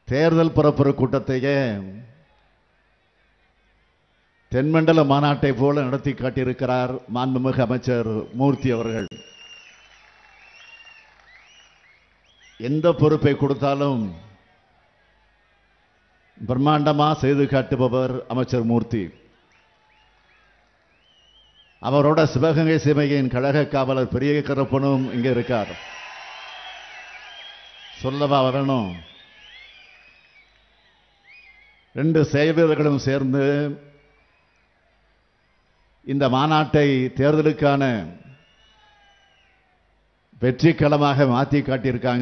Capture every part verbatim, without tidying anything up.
தேர்தல் பரப்புரை கூட்டத்தையே தென்மண்டல மாநாட்டை போல நடத்தி காட்டியிருக்கிறார் மாண்புமிகு அமைச்சர் மூர்த்தி அவர்கள். எந்த பொறுப்பை கொடுத்தாலும் பிரம்மாண்டமா செய்து காட்டுபவர் அமைச்சர் மூர்த்தி. அவரோட சிவகங்கை சீமையின் கழக காவலர் பெரிய கருப்பனும் இங்க இருக்கார். சொல்லவா வரணும்? ரெண்டு செயல்வீரர்களும் சேர்ந்து இந்த மாநாட்டை தேர்தலுக்கான வெற்றி களமாக மாற்றி காட்டியிருக்காங்க.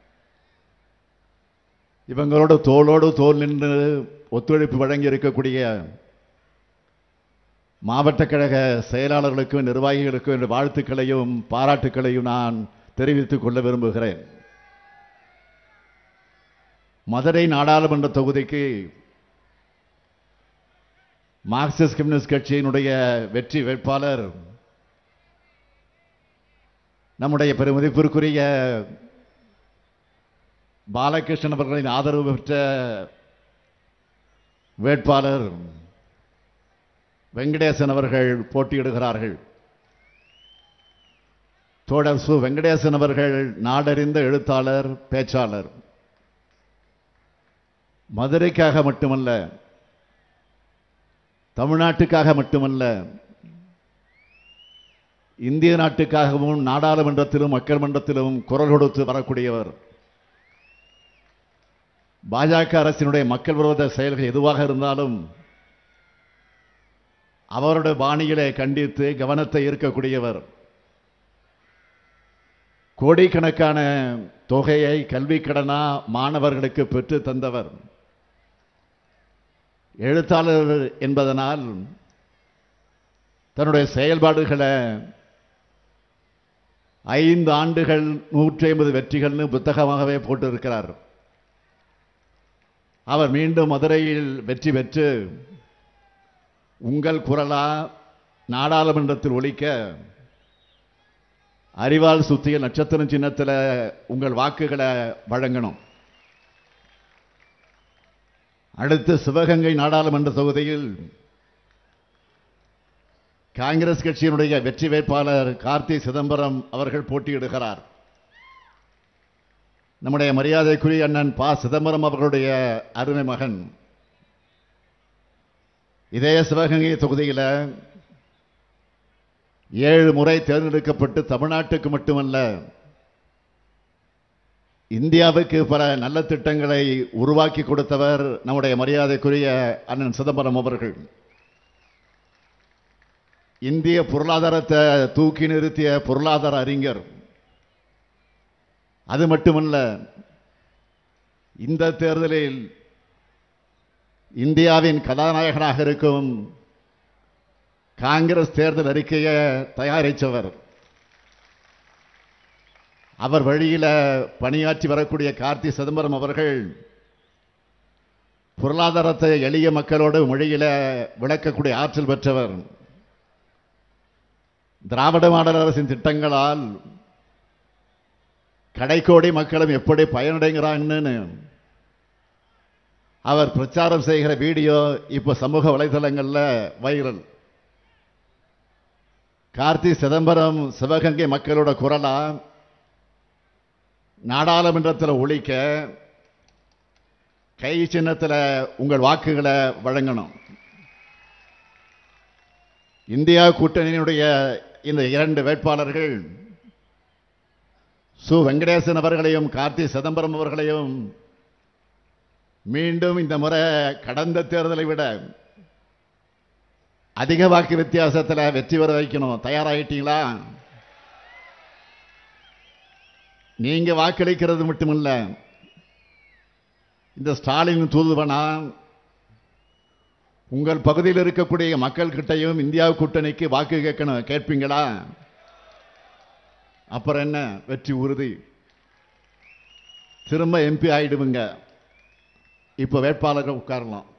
இவங்களோட தோளோடு தோல் நின்று ஒத்துழைப்பு வழங்கி இருக்கக்கூடிய மாவட்ட கழக செயலாளர்களுக்கும் நிர்வாகிகளுக்கும் என்ற வாழ்த்துக்களையும் பாராட்டுக்களையும் நான் தெரிவித்துக் கொள்ள விரும்புகிறேன். மதுரை நாடாளுமன்ற தொகுதிக்கு மார்க்சிஸ்ட் கம்யூனிஸ்ட் கட்சியினுடைய வெற்றி வேட்பாளர் நம்முடைய பெருமதிப்பிற்குரிய பாலகிருஷ்ணன் அவர்களின் ஆதரவு பெற்ற வேட்பாளர் வெங்கடேசன் அவர்கள் போட்டியிடுகிறார்கள். தோழர் சு வெங்கடேசன் அவர்கள் நாடறிந்த எழுத்தாளர், பேச்சாளர். மதுரைக்காக மட்டுமல்ல, தமிழ்நாட்டுக்காக மட்டுமல்ல, இந்திய நாட்டுக்காகவும் நாடாளுமன்றத்திலும் மக்கள் மன்றத்திலும் குரல் கொடுத்து வரக்கூடியவர். பாஜக அரசினுடைய மக்கள் விரோத செயல்கள் எதுவாக இருந்தாலும் அவருடைய பாணிகளை கண்டித்து கவனத்தை ஈர்க்கக்கூடியவர். கோடிக்கணக்கான தொகையை கல்வி கடனா மாணவர்களுக்கு பெற்று தந்தவர். எழுத்தாளர் என்பதனால் தன்னுடைய செயல்பாடுகளை ஐந்து ஆண்டுகள் நூற்றி ஐம்பது வெற்றிகள்னு புத்தகமாகவே போட்டிருக்கிறார். அவர் மீண்டும் மதுரையில் வெற்றி பெற்று உங்கள் குரலா நாடாளுமன்றத்தில் ஒலிக்க அறிவால் சுத்திய நட்சத்திரம் சின்னத்தில் உங்கள் வாக்குகளை வழங்கணும். அடுத்து சிவகங்கை நாடாளுமன்ற தொகுதியில் காங்கிரஸ் கட்சியினுடைய வெற்றி வேட்பாளர் கார்த்தி சிதம்பரம் அவர்கள் போட்டியிடுகிறார். நம்முடைய மரியாதைக்குரிய அண்ணன் ப சிதம்பரம் அவர்களுடைய அருமை மகன். இதே சிவகங்கை தொகுதியில் ஏழு முறை தேர்ந்தெடுக்கப்பட்டு தமிழ்நாட்டுக்கு மட்டுமல்ல இந்தியாவுக்கு பல நல்ல திட்டங்களை உருவாக்கி கொடுத்தவர் நம்முடைய மரியாதைக்குரிய அண்ணன் சிதம்பரம் அவர்கள். இந்திய பொருளாதாரத்தை தூக்கி நிறுத்திய பொருளாதார அறிஞர். அது மட்டுமல்ல, இந்த தேர்தலில் இந்தியாவின் கதாநாயகனாக இருக்கும் காங்கிரஸ் தேர்தல் அறிக்கையை தயாரித்தவர். அவர் வழியில் பணியாற்றி வரக்கூடிய கார்த்தி சிதம்பரம் அவர்கள் பொருளாதாரத்தை எளிய மக்களோடு மொழியில விளக்கக்கூடிய ஆற்றல் பெற்றவர். திராவிட மாடல் அரசின் திட்டங்களால் கடைக்கோடி மக்களும் எப்படி பயனடைகிறாங்கன்னு அவர் பிரச்சாரம் செய்கிற வீடியோ இப்ப சமூக வலைதளங்களில் வைரல். கார்த்தி சிதம்பரம் சிவகங்கை மக்களோட குரலா நாடாளுமன்றத்தில் ஒலிக்க கை சின்னத்தில் உங்கள் வாக்குகளை வழங்கணும். இந்தியா கூட்டணியினுடைய இந்த இரண்டு வேட்பாளர்கள் சு வெங்கடேசன் அவர்களையும் கார்த்தி சிதம்பரம் அவர்களையும் மீண்டும் இந்த முறை கடந்த தேர்தலை விட அதிக வாக்கு வித்தியாசத்தில் வெற்றி பெற வைக்கணும். தயாராகிட்டீங்களா? நீங்க வாக்களிக்கிறது மட்டுமல்ல, இந்த ஸ்டாலின் தூதுவனா உங்கள் பகுதியில் இருக்கக்கூடிய மக்கள் கிட்டையும் இந்தியா கூட்டணிக்கு வாக்கு கேட்கணும். கேட்பீங்களா? அப்புறம் என்ன, வெற்றி உறுதி. திரும்ப எம்பி ஆயிடுவீங்க. இப்ப வேட்பாளர்கள் உட்காரலாம்.